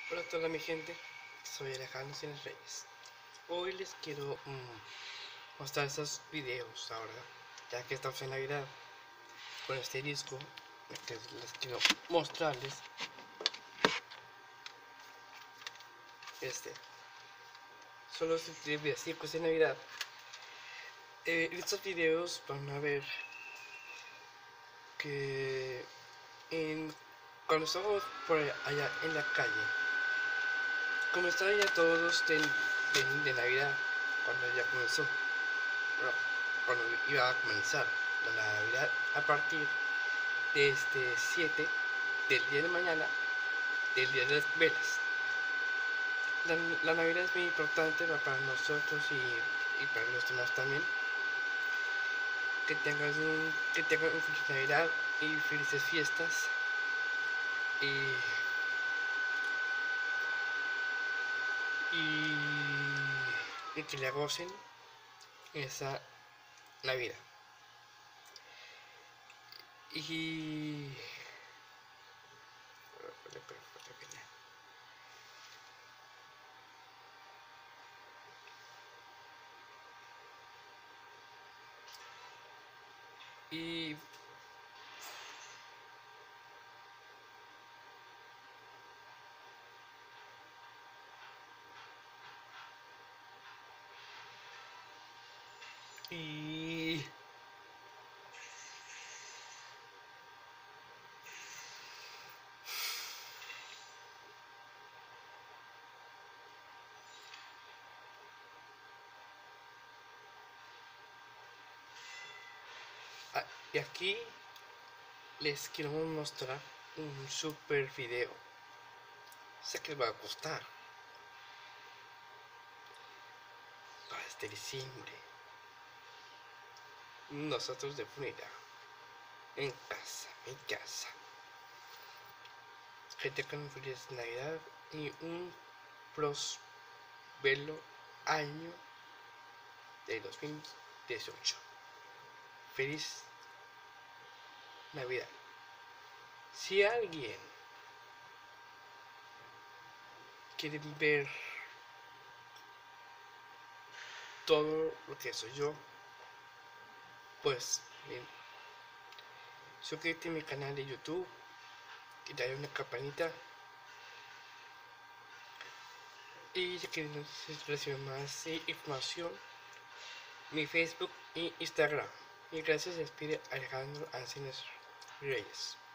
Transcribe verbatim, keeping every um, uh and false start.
Hola a toda mi gente, soy Alejandro Cines Reyes. Hoy les quiero mmm, mostrar esos videos ahora, ya que estamos en Navidad, con este disco que les quiero mostrarles. Este, son los villancicos de Navidad. Eh, en estos videos van a ver que en, cuando estamos por allá en la calle, como estaban ya todos de, de, de Navidad, cuando ya comenzó, bueno, cuando iba a comenzar la Navidad, a partir de este siete del día de mañana, del día de las velas. La, la Navidad es muy importante para nosotros y, y para los demás también. Que tengan un, que tengan un feliz Navidad y felices fiestas. Y, y, y que le gocen esa Navidad. Y y y ah, y aquí les quiero mostrar un super video. Sé que les va a gustar para este diciembre. Nosotros de Florida, en casa, en casa. Gente con feliz Navidad y un próspero año de dos mil dieciocho. Feliz Navidad. Si alguien quiere ver todo lo que soy yo, pues bien, suscríbete a mi canal de YouTube y dale una campanita. Y si quieren recibir más información, mi Facebook e Instagram. Y gracias, se despide Alejandro Ancines Reyes.